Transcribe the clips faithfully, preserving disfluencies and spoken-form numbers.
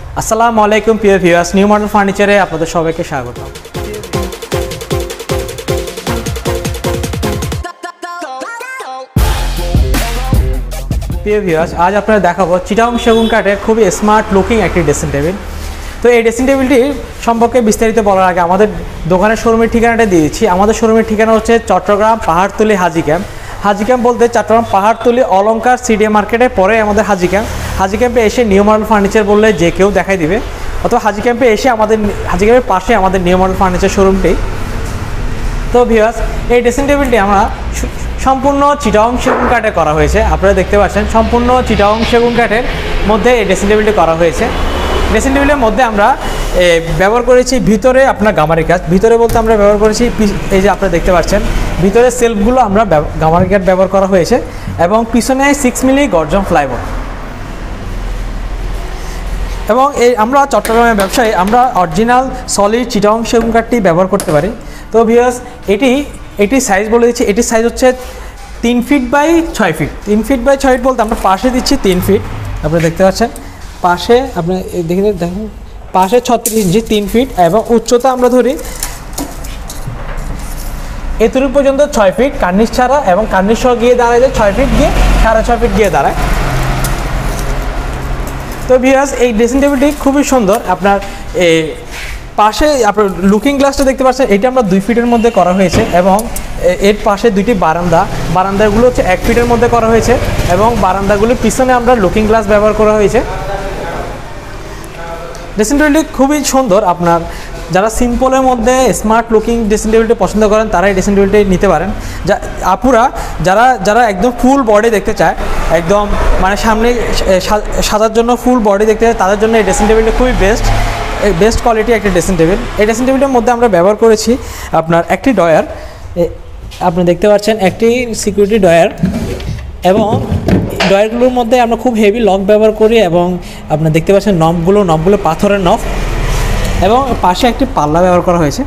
আসসালামু আলাইকুম প্রিয় ভিউয়ার্স, নিউ মডেল ফার্নিচারে আপনাদের সবাইকে স্বাগত। প্রিয় ভিউয়ার্স, আজ আপনারা দেখাবো চিটাগং সেগুন কাঠের খুবই স্মার্ট লুকিং একটি ড্রেসিং টেবিল। তো এই ড্রেসিং টেবিলটি সম্পর্কে বিস্তারিত বলার আগে আমাদের দোকানের শোরুমের ঠিকানাটা দিয়ে দিচ্ছি। আমাদের শোরুমের ঠিকানা হচ্ছে চট্টগ্রাম পাহাড়তলী হাজি ক্যাম্প। হাজি ক্যাম্প বলতে চট্টগ্রাম পাহাড়তলী অলঙ্কার সিডিএ মার্কেটের পরে আমাদের হাজি ক্যাম্প। হাজি ক্যাম্পে এসে নিউ মডেল ফার্নিচার বললে যে কেউ দেখাই দিবে, অথবা হাজি ক্যাম্পে এসে আমাদের হাজি ক্যাম্পের পাশে আমাদের নিউ মডেল ফার্নিচার শোরুমটি। তো ভিউয়ার্স, এই ড্রেসিং টেবিলটি আমরা সম্পূর্ণ চিটাগং সেগুন কাঠে করা হয়েছে। আপনারা দেখতে পাচ্ছেন সম্পূর্ণ চিটাগং সেগুন কাঠের মধ্যে এই ড্রেসিং টেবিলটি করা হয়েছে। ড্রেসিং টেবিলের মধ্যে আমরা ব্যবহার করেছি ভিতরে আপনার গামারি কাঠ। ভিতরে বলতে আমরা ব্যবহার করেছি এই যে আপনারা দেখতে পাচ্ছেন ভিতরে সেলফগুলো আমরা গামারি কাঠ ব্যবহার করা হয়েছে, এবং পিছনে সিক্স মিলি গর্জন ফ্লাইবোর্ড। এবং এই আমরা চট্টগ্রামের ব্যবসায়ী আমরা অরিজিনাল সলিড চিটাগং সেগুন কাঠটি ব্যবহার করতে পারি। তো ভিউয়ার্স, এটি এটি সাইজ বলে দিচ্ছি, এটির সাইজ হচ্ছে তিন ফিট বাই ছয় ফিট। তিন ফিট বাই ছয় ফিট বলতে আমরা পাশে দিচ্ছি তিন ফিট। আপনারা দেখতে পাচ্ছেন পাশে, আপনি দেখে দেখেন পাশে ছত্রিশ ইঞ্চি তিন ফিট, এবং উচ্চতা আমরা ধরি এতটুকু পর্যন্ত ছয় ফিট কার্নিশ ছাড়া, এবং কার্নিশ সহ গিয়ে দাঁড়ায় যে ছয় ফিট গিয়ে সাড়ে ছয় ফিট গিয়ে দাঁড়ায়। তো ভিউয়ার্স, এই ড্রেসিং টেবিলটি খুবই সুন্দর। আপনার এই পাশে আপনার লুকিং গ্লাসটা দেখতে পাচ্ছেন, এটা আমরা দুই ফিটের মধ্যে করা হয়েছে, এবং এর পাশে দুইটি বারান্দা, বারান্দাগুলো হচ্ছে এক ফিটের মধ্যে করা হয়েছে, এবং বারান্দাগুলির পিছনে আমরা লুকিং গ্লাস ব্যবহার করা হয়েছে। ড্রেসিং টেবিলটি খুবই সুন্দর। আপনার যারা সিম্পলের মধ্যে স্মার্ট লুকিং ড্রেসিং টেবিলটি পছন্দ করেন তারা এই ড্রেসিং টেবিলটি নিতে পারেন। যা আপুরা যারা যারা একদম ফুল বডি দেখতে চায়, একদম মানে সামনে সাজার জন্য ফুল বডি দেখতে চায়, তাদের জন্য এই ড্রেসিং টেবিলটি খুবই বেস্ট বেস্ট কোয়ালিটি একটি ড্রেসিং টেবিল। এই ড্রেসিং টেবিলের মধ্যে আমরা ব্যবহার করেছি আপনার একটি ডয়ার, আপনি দেখতে পাচ্ছেন একটি সিকিউরিটি ডয়ার, এবং ডয়ারগুলোর মধ্যে আমরা খুব হেভি লক ব্যবহার করি, এবং আপনার দেখতে পাচ্ছেন নবগুলো নবগুলো পাথরের নব, এবং পাশে একটি পাল্লা ব্যবহার করা হয়েছে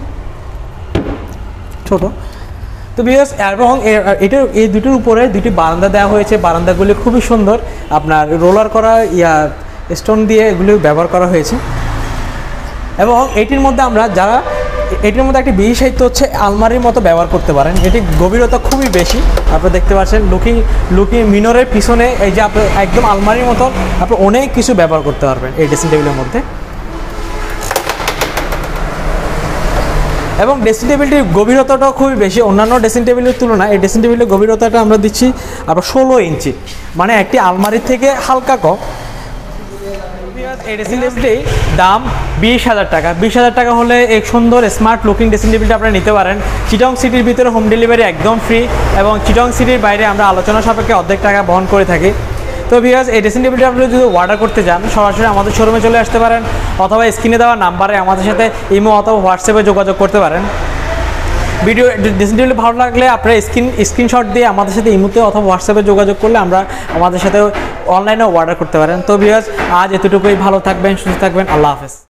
ছোট। তো ভিউয়ার্স, এবং এটার এই দুটির উপরে দুটি বারান্দা দেওয়া হয়েছে। বারান্দাগুলি খুবই সুন্দর, আপনার রোলার করা ইয়া স্টোন দিয়ে এগুলি ব্যবহার করা হয়েছে। এবং এটির মধ্যে আমরা যারা এটির মধ্যে একটি বিশেষত্ব হচ্ছে আলমারির মতো ব্যবহার করতে পারেন। এটি গভীরতা খুবই বেশি। আপনারা দেখতে পাচ্ছেন লুকিং লুকিং মিনরের পিছনে এই যে আপনার একদম আলমারির মতো আপনি অনেক কিছু ব্যবহার করতে পারবেন এই ড্রেসিং টেবিলের মধ্যে। এবং ড্রেসিং টেবিলটির গভীরতাটাও খুবই বেশি অন্যান্য ড্রেসিং টেবিলের তুলনায়। এই ড্রেসিং টেবিলের গভীরতাটা আমরা দিচ্ছি আবার ষোলো ইঞ্চি, মানে একটি আলমারির থেকে হালকা কম। এই ড্রেসিং টেবিলটির দাম বিশ হাজার টাকা। বিশ হাজার টাকা হলে এক সুন্দর স্মার্ট লুকিং ড্রেসিং টেবিলটা আপনারা নিতে পারেন। চিটাগং সিটির ভিতরে হোম ডেলিভারি একদম ফ্রি, এবং চিটাগং সিটির বাইরে আমরা আলোচনা সাপেক্ষে অর্ধেক টাকা বহন করে থাকি। তো ভিউয়ার্স, এই ড্রেসিং টেবিলটা আপনি যদি অর্ডার করতে চান সরাসরি আমাদের শোরুমে চলে আসতে পারেন, অথবা স্ক্রিনে দেওয়া নাম্বারে আমাদের সাথে ইমো অথবা হোয়াটসঅ্যাপে যোগাযোগ করতে পারেন। ভিডিও ড্রেসিং টেবিল ভালো লাগলে আপনারা স্ক্রিন স্ক্রিনশট দিয়ে আমাদের সাথে ইমোতে অথবা হোয়াটসঅ্যাপে যোগাযোগ করলে আমরা আমাদের সাথে অনলাইনেও অর্ডার করতে পারেন। তো ভিউয়ার্স, আজ এতটুকুই। ভালো থাকবেন, সুস্থ থাকবেন, আল্লাহ হাফেজ।